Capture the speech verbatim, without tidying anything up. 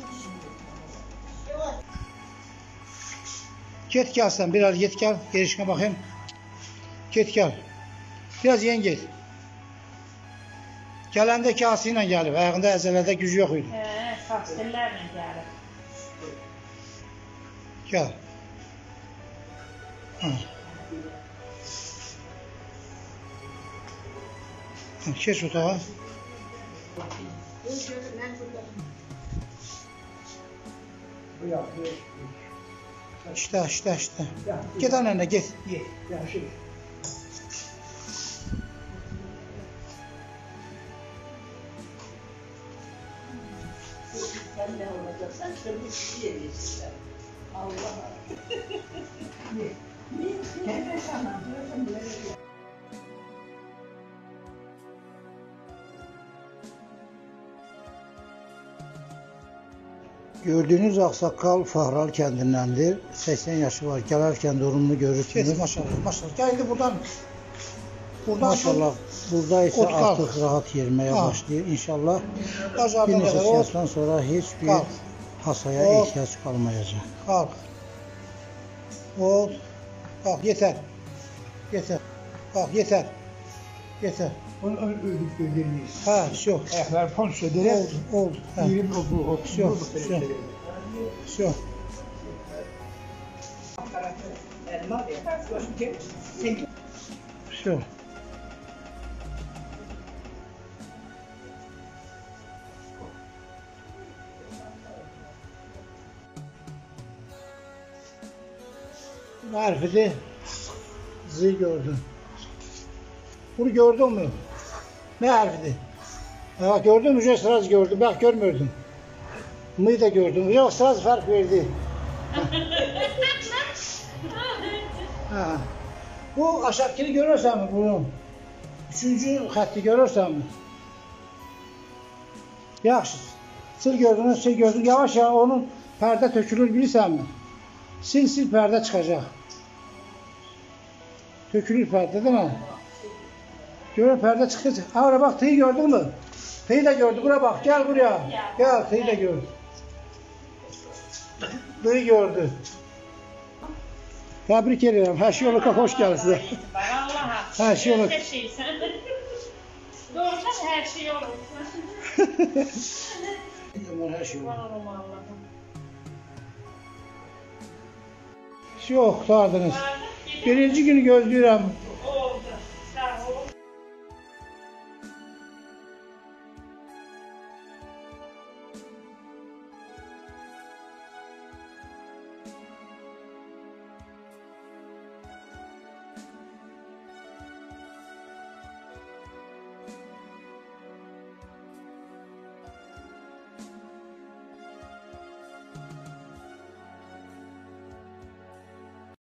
Get gel sen, biraz get gel. Gelişine bakayım. Get gel. Biraz yen gel. Gələndə kası ilə gəlib, ayağında əzələdə gücü yox idi. Hə, saçlarla gəlib. Gəl. Ha. Keç otağa. İşte, işte, işte. Get anne, get. Sen ne olacaksan sen bir şey yiyeceksin. Allah'a. Ne? Ne? Ne sana? Diyorsun böyle. Gördüğünüz Ağsaqqal Fahral kəndindəndir. səksən yaşı var. Gələrkən durumunu görürsünüz. Maşallah, maşallah. Gəldi buradan. Buradan maşallah. Burada isə artıq rahat yeriməyə başlayır. İnşallah bir neçə saatdan sonra heç bir hasaya ehtiyac qalmayacaq. Qalq. Ol. Qalq, yetər. Yetər. Qalq, yetər. Yetər. Onu öldük öldürmeyiz. Ha, все. Ayaklar ponço ederek. Oldu, oldu. Yerim o bu. O Все, все. Все. Все. Harfidir. Zı gördün. Bunu gördün mü? Ne harfidir? Ha, gördün mü? Sıraz gördüm. Bak görmüyordum. Mı'yı da gördüm. Yok sıraz fark verdi. Ha. Bu aşağıdakini görürsen mi bunu? Üçüncü hattı görürsen mi? Yaxşı. Sil gördün, sil gördün. Yavaş yavaş onun perde tökülür bilirsen mi? Sil sil perde çıkacak. Tökülür perde değil mi? Görün perde çıktı. Ha bak tıyı gördün mü? Tıyı da gördü. Buraya bak. Gel buraya. Gel tıyı da gör. Tıyı gördü. Tebrik ederim. Her şey olursa hoş geldin size. Allah'a. Her şey olur. Doğrudan her şey olur. Her şey olur. Çok sağdınız. Birinci günü gözlüyorum.